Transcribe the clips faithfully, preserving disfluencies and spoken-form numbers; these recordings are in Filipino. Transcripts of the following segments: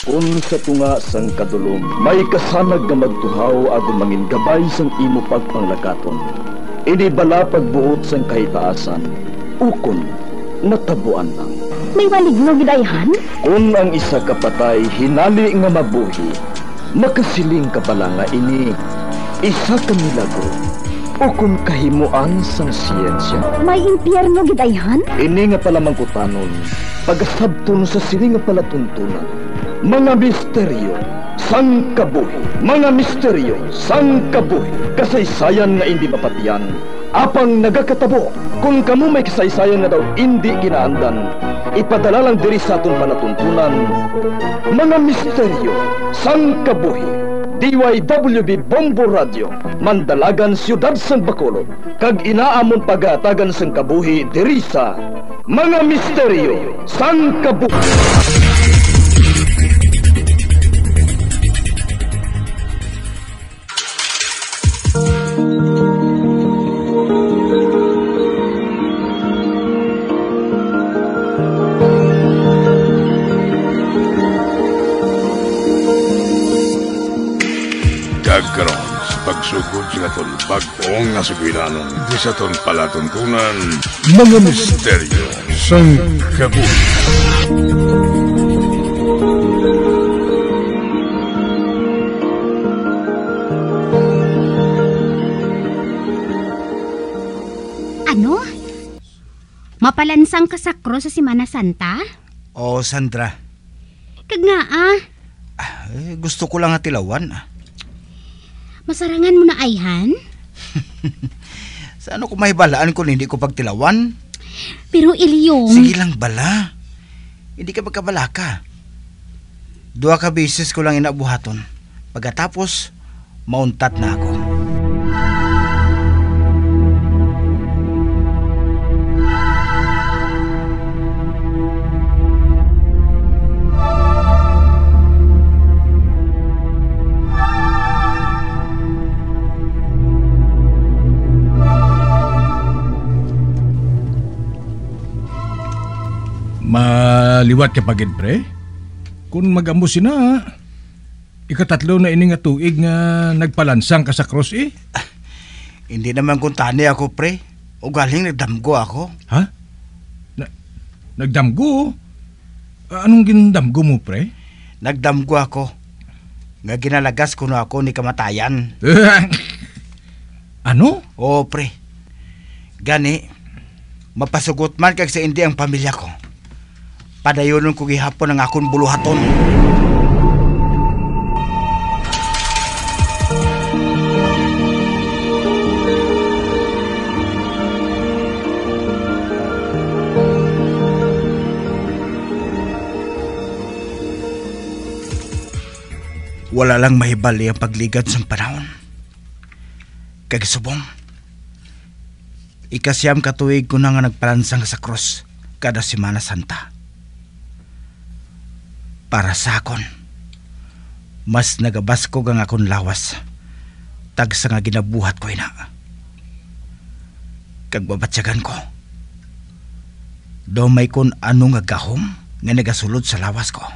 Kung sa tunga sang kadulom, may kasanag nga magtuhaw agon mangin gabay sang imo pagpanglakaton. Ini bala pagbuot sang kahitaasan, ukon natabuan lang. May maligno gidayhan? Kung ang isa kapatay hinali nga mabuhi, makasiling ka pala nga ini isa ka milagro o kung kahimuan sang siyensya. May impyerno gidayhan? Ini nga pala mangkutanon, pagasabton sa sini nga pala tuntunan. Mga misteryo sang kabuhi, mga misteryo sang kabuhi, kasaysayan nga hindi mapatiyan, apang nagakatabo. Kung kamo may kasaysayan nga daw hindi ginaandan, ipadala lang diri sa atong palatuntunan. Mga misteryo sang kabuhi, D Y W B Bombo Radio, Mandalagan, Siyudad sang Bacolod, kag inaamon pagatagan sang kabuhi diri sa Mga Misteryo sang Kabuhi. Karon sa pagsugod sa katon bag-ong nga sugilanon di sa ton palatuntunan, Mga Misteryo sang Kabuhi. Ano? Mapalansang ka sa krus sa Semana Santa? Oo, Sandra. Kag nga ah. Eh, gusto ko lang atilawan ah. Masarangan mo na ayhan? Sa ano ko may balaan kung hindi ko pagtilawan? Pero Ilyong... Sige lang bala. Hindi ka magkabala ka. Dua ka beses ko lang inabuhaton. Pagkatapos, mauntat na ako. Maliwat ka pagid, pre. Kung mag-amo sina, ikatatlo na ini nga tuig nga nagpalansang ka sa cross eh. Ah, hindi naman kung tani ako, pre. O galing nagdamgo ako. Ha? Na- nagdamgo? Anong gindamgo mo, pre? Nagdamgo ako. Nga ginalagas ko na ako ni kamatayan. Ano? Oo, pre. Gani, mapasugot man kag sa hindi ang pamilya ko. Padayonon ko gihapon ang akong buluhaton. Wala lang mahibali ang pagligad sa panahon. Kagisubong, ikasyam katuig ko na nga nagpalansang sa krus kada Semana Santa. Para sa akon, mas nagabaskog ang akong lawas tag sa nga ginabuhat ko ina. Kag babatsyagan ko, do may kon ano nga gahom nga nagasulod sa lawas ko.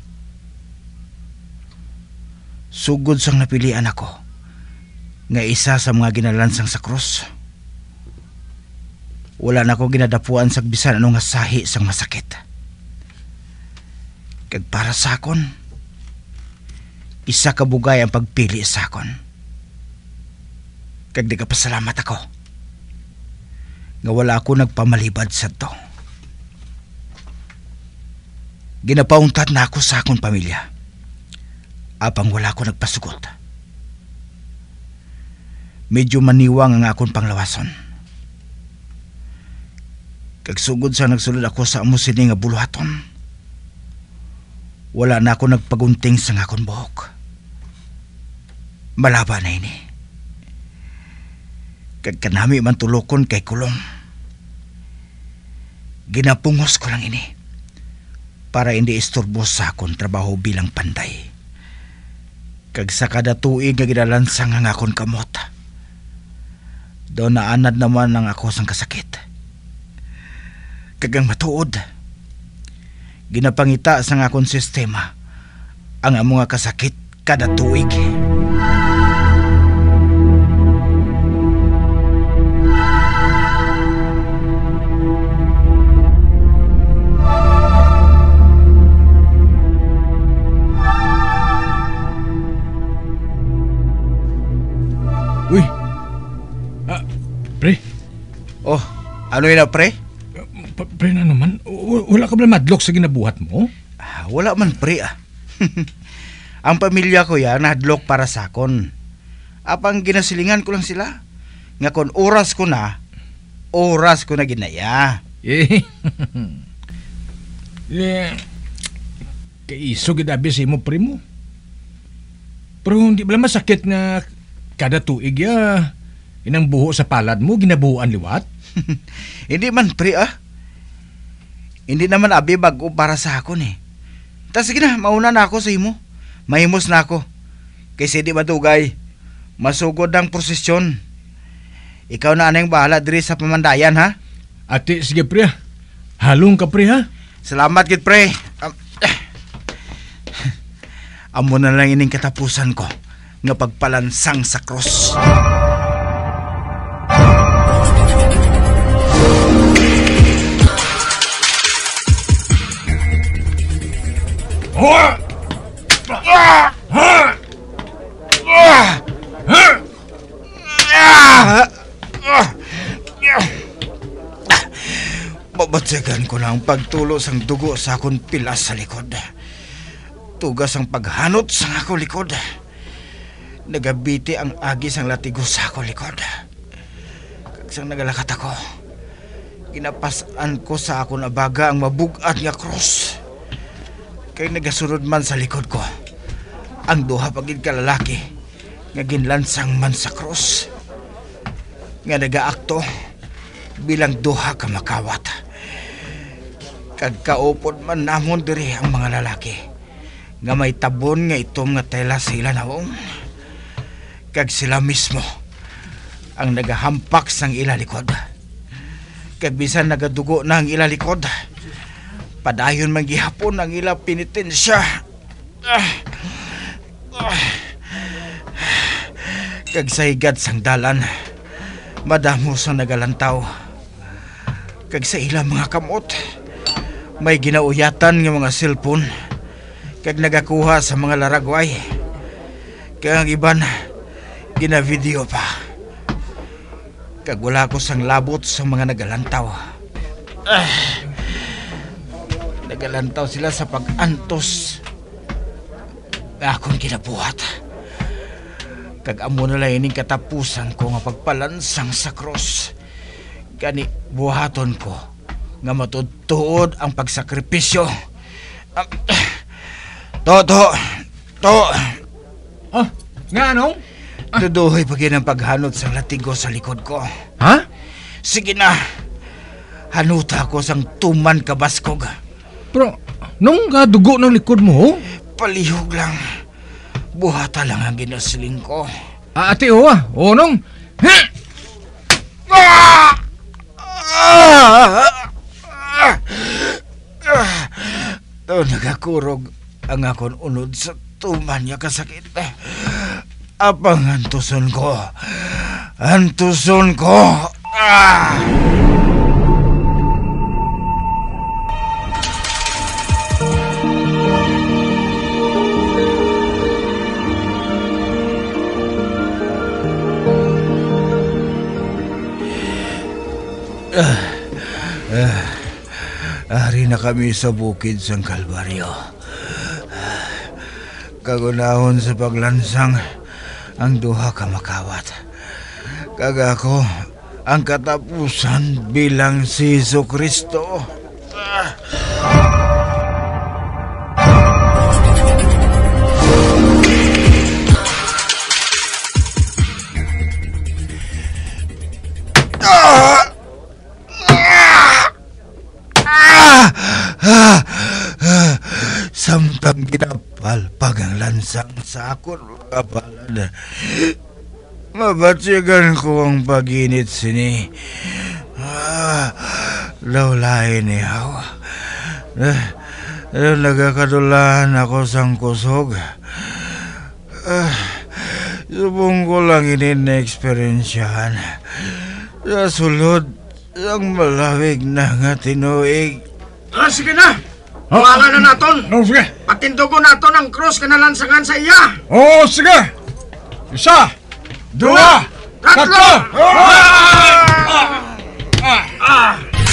Sugod sang napilian ako nga isa sa mga ginalansang sa krus. Wala na ko ginadapuan sa bisan anong nga sahi sang masakit. Kag para sa akon, isa ka bugay ang pagpili sa akon. Kag nagapasalamat ako nga wala ako nagpamalibad sa to. Ginapaungtat na ako sa akon pamilya apang wala ako nagpasugot. Medyo maniwang ang akon panglawason. Kag sugod sa nagsulod ako sa amo sini nga buluhaton, wala na ako nagpagunting sa akon buhok. Malaba na ini. Kag kanami man tulokon kay kulong. Ginapungos ko lang ini para hindi isturbo sa akon trabaho bilang panday. Kag sa kada tuig nga ginalansang ang akon kamot, doon naanad naman ang ako sang kasakit. Kag ang matuod, ginapangita sa akong sistema ang amo nga kasakit kada tuig. Uy! Ah, pre? Oh, ano yun na, pre? Pa- pre na naman, w- wala ka ba madlok sa ginabuhat mo? Ah, wala man, pre, ah. Ang pamilya ko yan, nahadlok para sakon. Apang ginasilingan ko lang sila. Nga kon oras ko na, oras ko na ginaya. Eh, eh, kaiso gidabi sa imo, pre mo. Pero hindi ba masakit nga kada tuig ya, inang buho sa palad mo, ginabuhuan liwat? Hindi man, pre, ah. Hindi naman abi bago para sa akon eh. Tas sige na, mauna na ako sa imo. Mahimos na ako. Kasi di madugay, masugod ang prosesyon. Ikaw na anong bahala diri sa pamandayan, ha? Ate, sige pre, halong ka pre ha? Salamat gid, pre. Um, Amo na lang ining katapusan ko nga pagpalansang sa krus. Mabatsagan ko na ang pagtulo sang dugo sa akong pilas sa likod. Tugas ang paghanot sa ako likod. Nagabiti ang agi sang latigo sa ako likod. Kagsang nagalakat ako, ginapasan ko sa akong abaga ang mabugat nga krus. Kay nagasunod man sa likod ko ang duha pagid kalalaki nga ginlansang man sa krus, nga nagaakto bilang duha ka makawat. Kagkaupod man namon diri ang mga lalaki nga may tabon nga itom nga tela sa ila naong. Kag sila mismo ang nagahampak sang ila likod. Kag bisan nagadugo na ang ila likod, padayon man gihapon ang ila penitensya. Ah. Ah. Kag sa higad sang dalan, madamo sang nagalantaw. Kag sa ila mga kamot, may ginauyatan nga mga cellphone. Kag nagakuha sa mga laragway. Kag ang iban, gina-video pa. Kag wala ko sang labot sa mga nagalantaw. Ah. Nagalantaw sila sa pag-antos nga akong kinabuhat. Kag amo na lang ining katapusan ko nga pagpalansang sa krus. Gani buhaton ko nga matudtuod ang pagsakripisyo. Um, to, to, to. Ah, nga anong? Ah. Tuduhoy pagin ang paghanot sa latigo sa likod ko. Ha? Sige na, hanuta ko sang tuman kabaskog. Pero, nung kadugo ng likod mo, Palihog lang. Buhata lang ang ginasiling ko. ah, ate o ah, o nung, ha? Ah! Ah! Ah! Ah! To nagakurog ang akon unod sa tuman niya kasakit. Apang antuson ko. Antuson ko. Ah! Ah, ah, ari na kami sa bukid sang Kalbaryo. Kagunahon sa paglansang ang duha ka makawat. Kag ako ang katapusan bilang si Jesucristo. Ah. Samtang ginapalpag ang lansang sa akon kapalan, mabatsigan ko ang paginit sini. Ah, lawlain ni Hawa. Ah, Pero nagakadulahan ako sang kusog. Ah, subong ko lang ini na-experiensyahan. Sa sulod, ang malawig na nga tinuig. Ah, sige na! Wala na naton! Oh, sige. Patindugo naton ang cross kanalansangan sa iya! Oh, sige. Isa, dua, Tatlo! tatlo. Ah! Ah! Ah!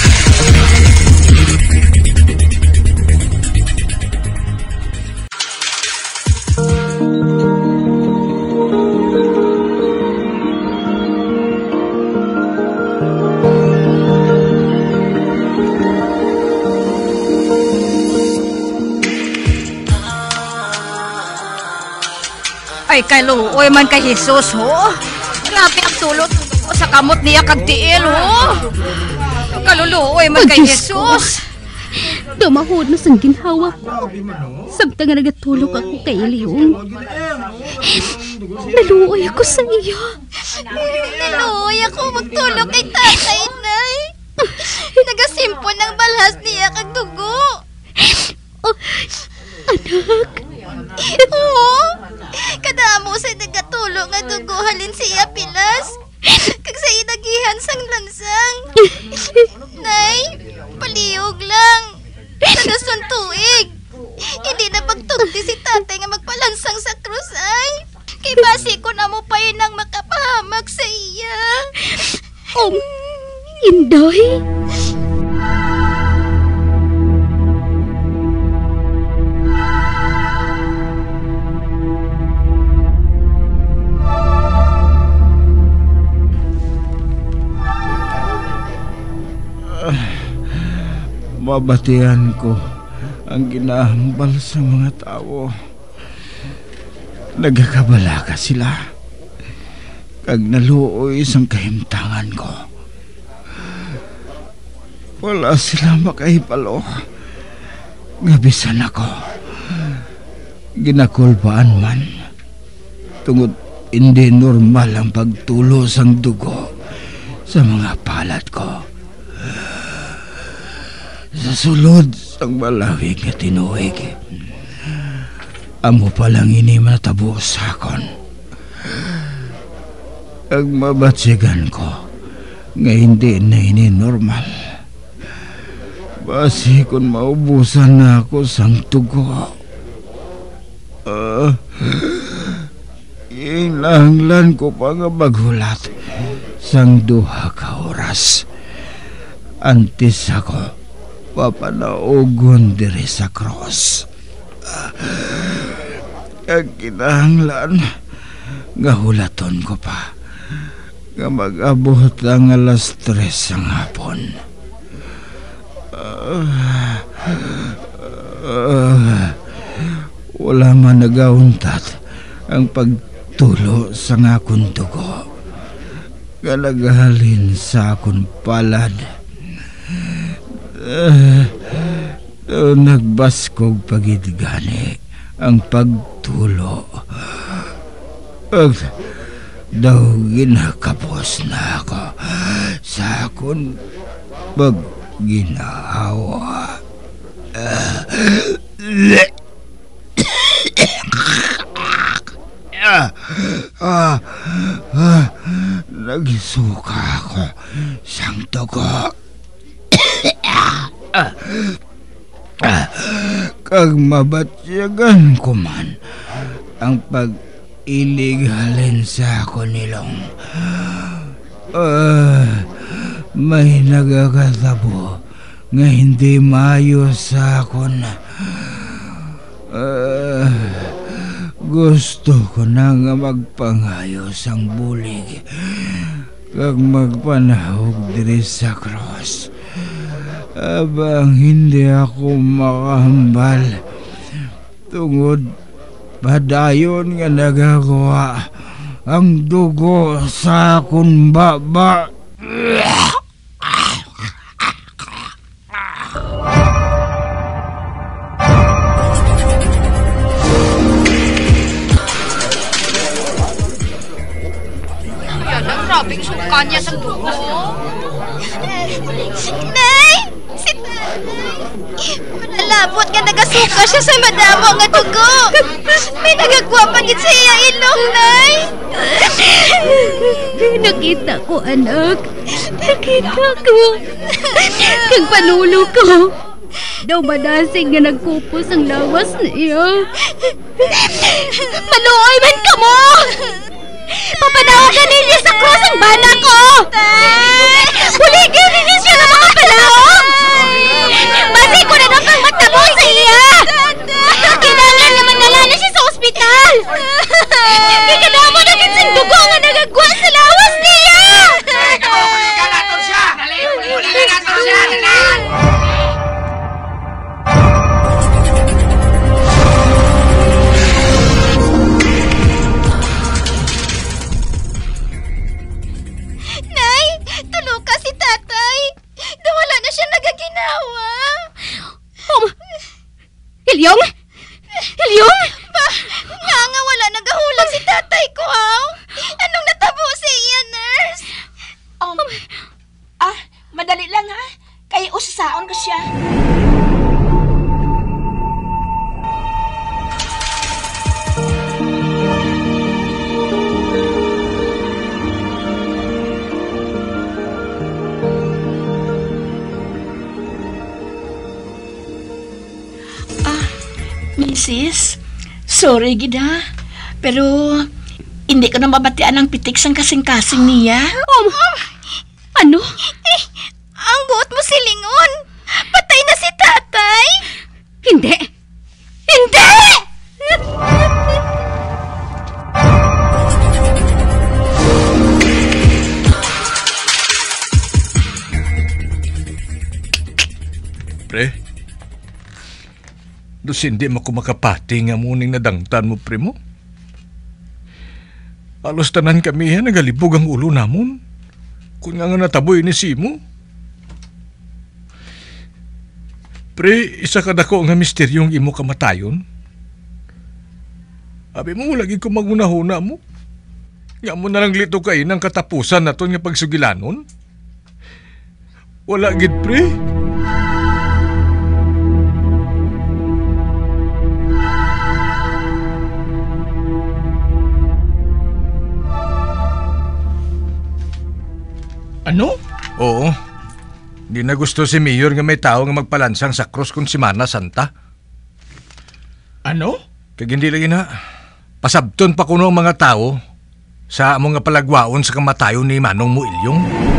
Ay, kaluoy man kay Jesus, ho. Grabe ang tulot ko sa kamot niya kag tiil, ho. Kaluluoy man kay Jesus. Dumahod na sang ginhawa ko. Samtang nga nagatulog ako kay Leon. Naluoy ako sa iyo. Naluoy ako magtulog kay tatay, nay. Nagasimpo ng balhas niya kag dugo. Oh, anak. Oo. Kadamo sa nagatulog nga dugo halin siya pilas. Kag sa inagihan sang lansang. Nay, palihog lang. Nagasun tuig. Hindi na pagtugti si tatay nga magpalansang sa krus ay. Kay basi ko na mo pa yun ang makapahamak sa iya. Oh, Inday. Mabatian ko ang ginahambal sa mga tao. Nagakabala ka sila. Kag naluoy sang kahimtangan ko. Wala sila makahipalo. Ngabisan ako. Ginakulpaan man. Tungod hindi normal ang pagtulo sang dugo sa mga palad ko. Sa sulod sang malawig nga tinuig, amo palang ini matabo sa akon. Ang mabatsigan ko nga hindi na ini normal. Basi kung maubusan na ako sang tugo. Uh, Inahanglan ko pa nga maghulat sang duha ka oras. Antes ako papanaugon diri sa cross. Ang kinahanglan nga hulaton ko pa nga mag-abot ang alas tres ang hapon. Uh, uh, wala man nagauntat ang pagtulo sa akong dugo nga naghalin sa akong palad. Uh, uh, nagbaskog pagidgani ang pagtulo. Uh, daw ginakapos na ako sa akong pagginawa. Uh, ah, ah, ah, nagsuka ako sang dugo. Ah, ah, kag mabatsyagan ko man ang pag-ilig halin sa ako nilong. Uh, may nagakatabo nga hindi maayos sa akon. Uh, gusto ko na nga magpangayos ang bulig kag magpanahog diri sa cross. Abang hindi ako makahambal tungod padayon nga nagagawa ang dugo sa akong baba. Yan ang grabing suka niya sa dugo. Nay! Si tatay! Manalabot nga nagasuka siya sa madamo nga dugo. May nagagwa pa gid sa iyang ilong, Nay. Nakita ko, anak. Nakita ko. Kang panulo ko. Daw badasig nga nagkupos ang lawas niya. Maluoy man ka mo! Papanawagan ninyo sa krus ang bana ko! Huligyan ninyo siya ng mga palaong! Basi ko na dapat matabo sa iya! Kailangan na madala na siya sa ospital! Kailangan mo na kinsang dugo nga nagagwa sa lawas niya! Huligan natin siya! Huligan natin siya! Ilyong? Ilyong? Pa, nga nga wala nagahulag si tatay ko, haw? Anong natabo sa iya, nurse? Um, ah, madali lang ha. Kaya usasaon ko siya. Missus, sorry gid ha. Pero hindi ko na mabatian ang pitik sang kasing-kasing niya. Um, ano? Eh, ang buot mo silingon. Patay na si tatay. Hindi. Hindi! Pre, dos hindi mo kumakapati nga muning nadangtan mo, pre mo. Alos tanan kami yan, nagalibog ang ulo namon. Kung nga nga nataboy ni Simo. Pre, isa ka dako nga misteryong imo kamatayon. Abi mo, lagi ko magunahuna mo. Nga mo na lang lito kayo ng katapusan na to nga pagsugilanon. Wala gid, pre. Ano? Oo. Di na gusto si Mayor nga may tao nga magpalansang sa krus kung Semana Santa. Ano? Kag hindi lagi na. Pasabton pa kuno ang mga tao sa mga palagwaon sa kamatayon ni Manong mo Ilyong.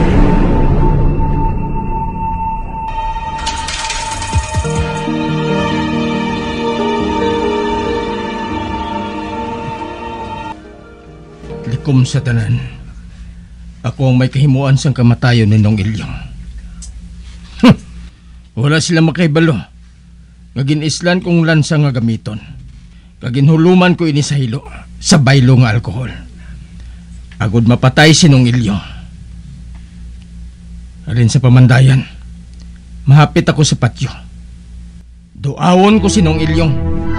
Likom sa tanan. Ako ang may kahimuan sang kamatayon ni Nong Ilyong. Wala sila makaibalo. Ngaginislan kong lansa nga gamiton. Kaginhuluman ko ini sa hilo, sa baylo nga alkohol. Agod mapatay si Nong Ilyong. Alin sa pamandayan, mahapit ako sa patyo. Duawon ko si Nong Ilyong.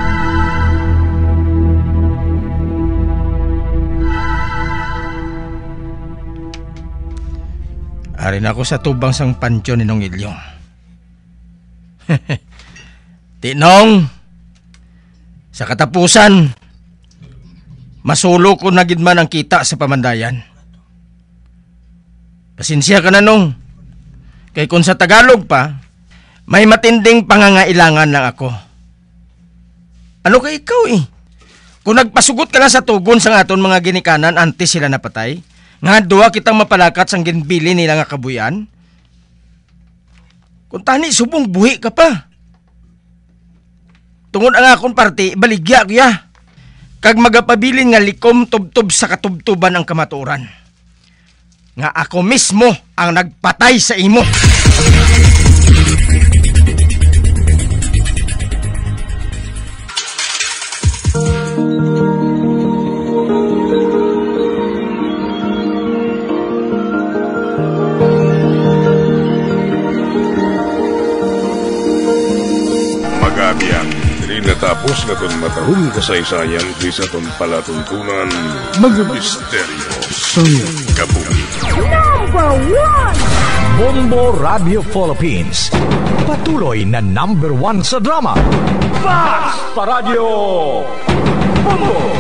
Arin ako sa tubang sang pansyo ni Nong Ilyong. Tinong, sa katapusan, masulo ko na gid man ang kita sa pamandayan. Pasensya ka na, Nong. Kay kung sa Tagalog pa, may matinding pangangailangan lang ako. Ano kay ikaw eh? Kung nagpasugot ka na sa tugon sa aton mga ginikanan antes sila napatay, nga duwa kitang mapalakat sang ginbili nila nga kabuyan. Kung tani subong buhi ka pa. Tungod ang akong parti, baligya kuya. Kag magapabilin nga likom tubtob sa katubtuban ang kamaturan. Nga ako mismo ang nagpatay sa imo. Natapos na itong matahong kasaysayan di sa itong palatuntunan mga misteryo sa kabuhi. Number one! Bombo Radio Philippines. Patuloy na number one sa drama. Fast pa Radio! Bombo!